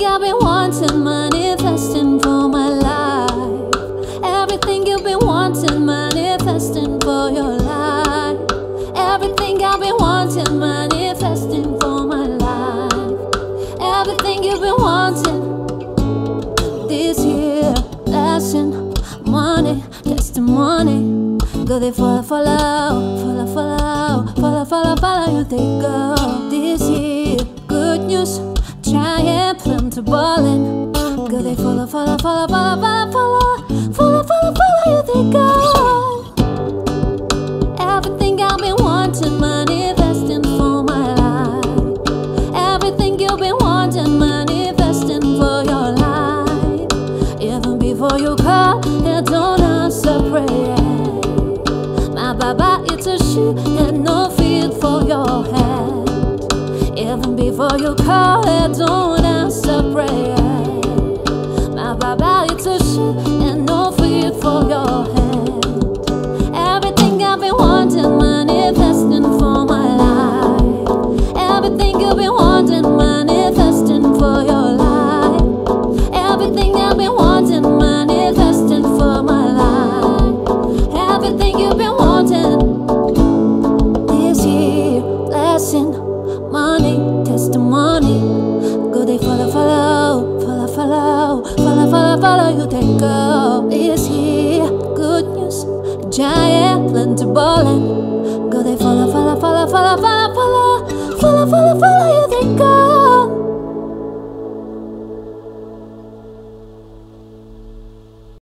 I've been wanting, manifesting for my life. Everything you've been wanting, manifesting for your life. Everything I've been wanting, manifesting for my life. Everything you've been wanting this year. Blessing, money, testimony. Go they follow, follow, follow, follow, follow, follow, follow you they go. This year, good news, giant plenty ballin'. Go they follow, follow, follow, follow, follow, follow, follow, follow, follow you they go. Everything I've been wanting, manifesting for my life. Everything you've been wanting, manifesting for your life. Even before you call, they don't answer prayer. My baba, it's a shoe and no feet for your head. Even before you call, they don't answer prayer. My baba, it's a shoe and no feet for your head. Everything I've been wanting, manifesting for my life. Everything you've been wanting, manifesting for your life. Everything I've been wanting, manifesting for my life. Everything you've been wanting this year. Blessing, money, testimony. Go they follow, follow, follow, follow, follow, follow, follow you they go. This year, good news, giant plenty ballin'. Go they follow, follow, follow, follow, follow, follow.